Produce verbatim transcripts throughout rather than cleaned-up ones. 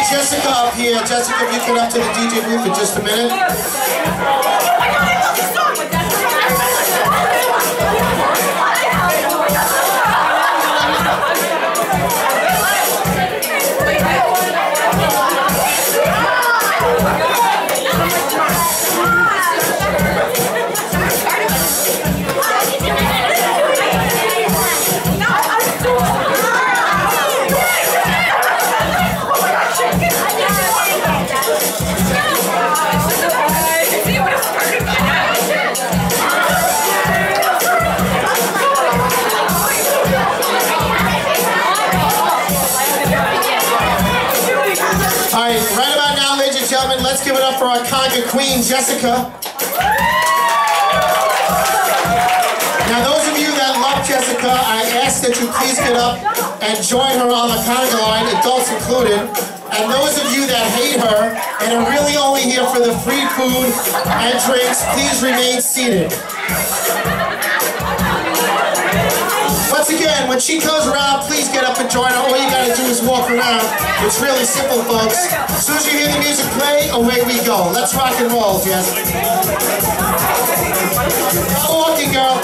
Jessica up here. Jessica, if you come up to the D J booth for just a minute. Right about now, ladies and gentlemen, let's give it up for our conga queen, Jessica. Now, those of you that love Jessica, I ask that you please get up and join her on the conga line, adults included. And those of you that hate her and are really only here for the free food and drinks, please remain seated. Once again, when she comes around, please get up and join her. All you gotta do is walk around. It's really simple, folks. As soon as you hear the music play, away we go. Let's rock and roll, Jess. Stop walking, girl.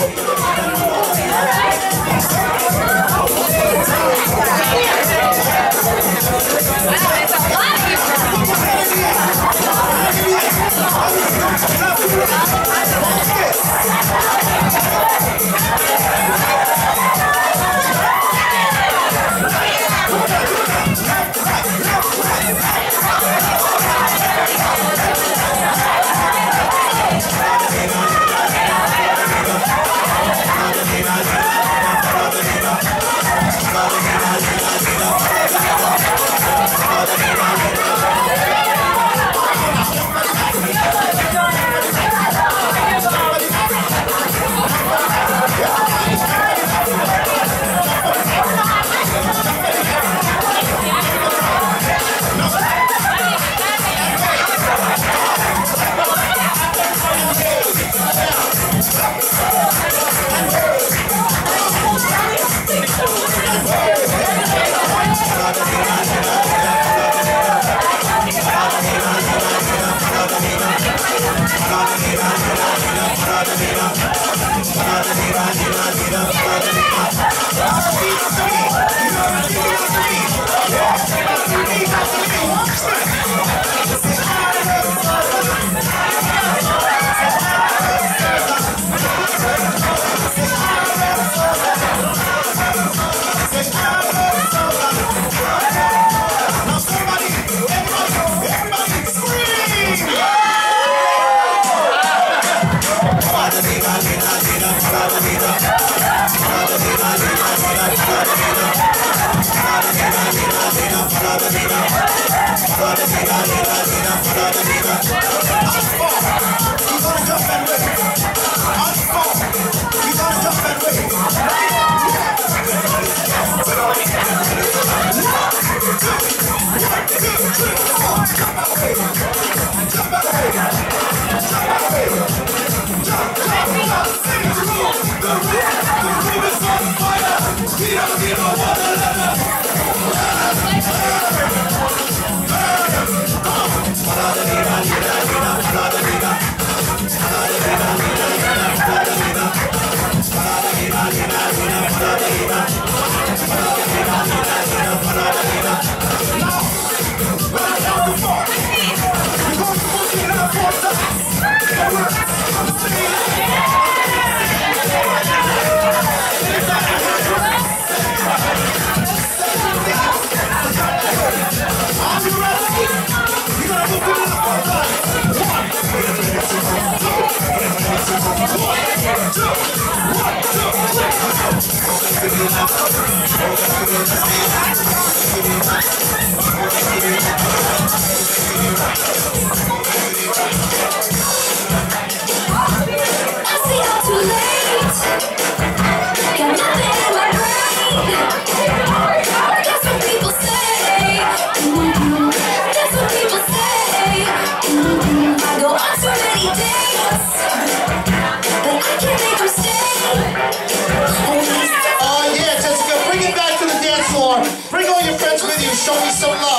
Get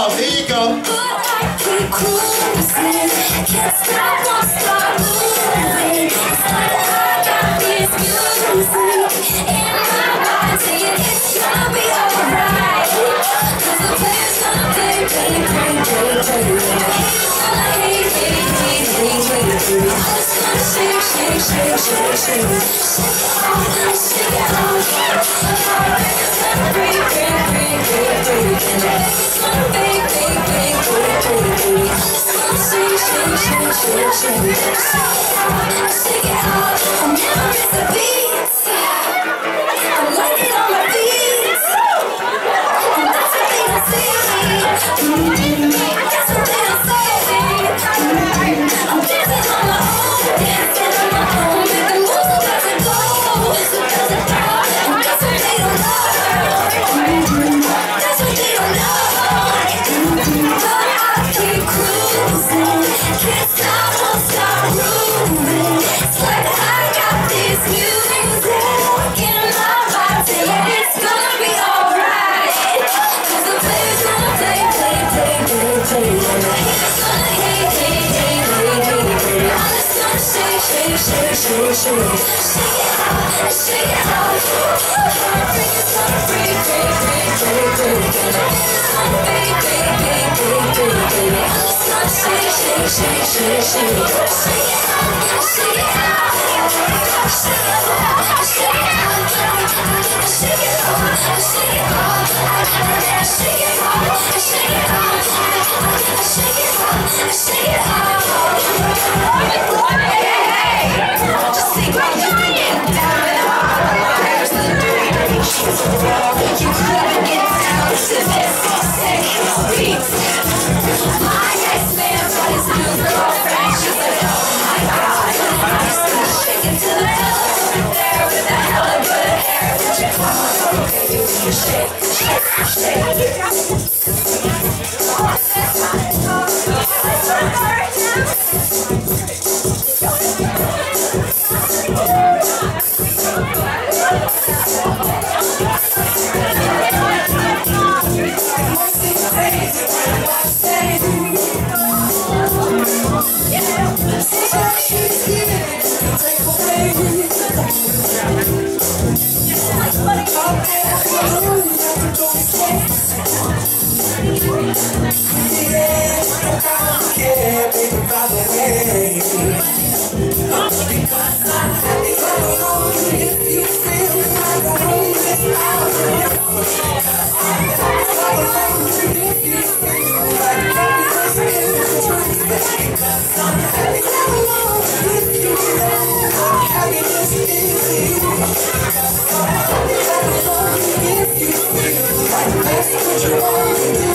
love. There you go. But I keep cruising, can't stop, won't stop moving. It's like I got this music in my mind saying it's gonna be alright. 'Cause the player's gonna play, play, play, play, play. The haters gonna hate, hate, hate, hate, hate, hate. I'm just gonna shake, shake, shake, shake, shake. Shake it off, shake it off. Heartbreakers gonna break, break, break, break, break. And the haters gonna break, break, break, break, break, break. I'm just gonna shake, shake, shake, shake, shake. Shake it off, shake it off. I'll never miss a beat. I'm landing on my feet. And that's what they don't see. That's what they don't say. I'm dancing on my own, dancing on my own. Making moves about to go, moves about to go. And that's what they don't know. That's what they don't know. But I keep cruising, can't stop, won't stop moving. It's like I got this music in my mind saying it's gonna be alright. 'Cause the player's gonna play, play, play, play, play. And the haters gonna hate, hate, hate, hate, hate, hate. I'm just gonna shake, shake, shake, shake, shake. Shake it out, shake it out. Heartbreakers gonna break, break, break, break, break. And the haters gonna break, break, break, break, break, break. I'm just gonna shake, shake, shake, shake, shake. Shake it out, shake it out. Shake it out, shake it out. Shake it off, shake it off. Shake it off, shake it off. Shake it off, shake it off. Hey, hey, hey. Just see what you're doing. Down and hard. There's the dirty, dirty sheets of love. You gotta get down to this sick beat. My ex-man brought his new girlfriend. She said, oh my God. I'm just gonna shake it to the hell there with the hell of good hair. Would you come on over, baby? Will you shake, shake, shake? What you want to do.